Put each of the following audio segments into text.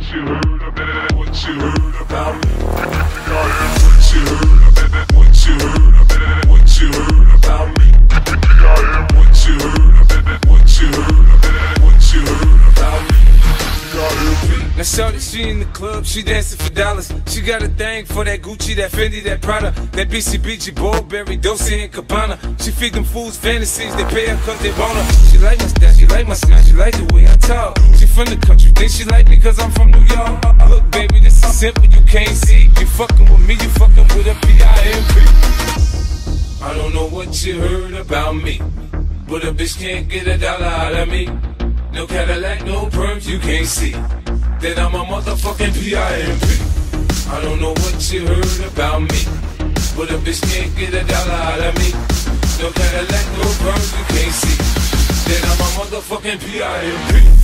you heard about? What you heard about me? What you heard about? What you heard about? What you heard about me? What you heard about? What you heard about? What you heard about me? Now shorty, she in the club, she dancing for dollars. She got a thing for that Gucci, that Fendi, that Prada, that BCBG, Burberry, Dolce and Gabbana. She feed them fools fantasies, they pay her cause they want her. She like my style, she like my smile, she like the way I talk. She from the country, think she like me cause I'm from New York. Look baby, this is simple, you can't see. You fucking with me, you fucking with a P.I.M.P. I don't know what you heard about me, but a bitch can't get $1 out of me. No Cadillac, no perms, you can't see that I'm a motherfucking P.I.M.P. I don't know what you heard about me, but a bitch can't get $1 out of me. No Cadillac, no perms, you can't see that I'm a motherfucking P.I.M.P.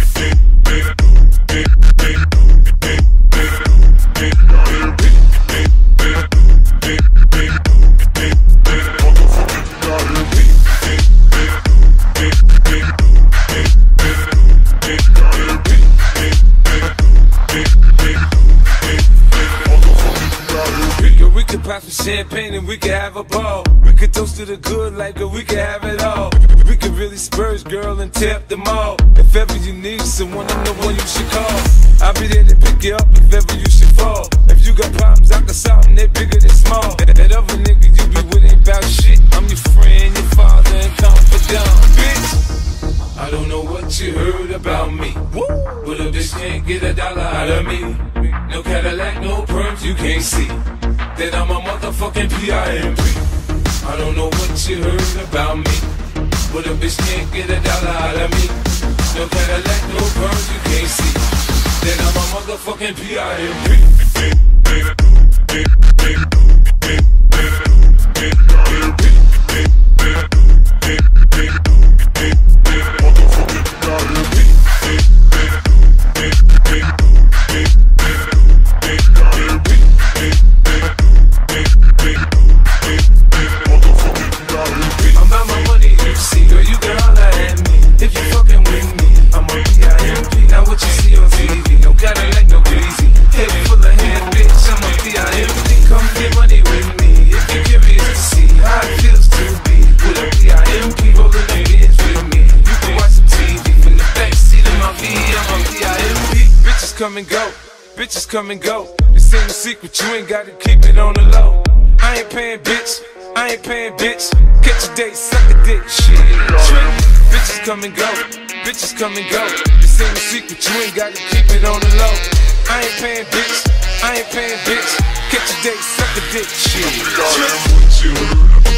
We could pop some champagne and we could have a ball. We could toast to the good like we could have it all. We could really spurge, girl, and tear up the mall. If ever you need someone, I'm the one you should call. I'll be there to pick you up if ever you should fall. If you got problems, I can solve them, they're bigger than small. That other nigga you be with ain't about shit. I'm your friend, your father, and confidant, bitch. I don't know what you heard about me, but a bitch can't get $1 out of me. No Cadillac, no perms, you can't see that I'm a motherfucking P.I.M.P. I don't know what you heard about me, but a bitch can't get $1 out of me. No Cadillac, no perms, you can't see that I'm a motherfucking P.I.M.P. Come and go, bitches come and go. This ain't a secret, you ain't gotta keep it on the low. I ain't paying bitch, I ain't paying bitch. Catch a date, suck a dick, shit. Bitches come and go, bitches come and go. This ain't a secret, you ain't gotta keep it on the low. I ain't paying bitch, I ain't paying bitch. Catch a date, suck a dick, shit. What you heard about?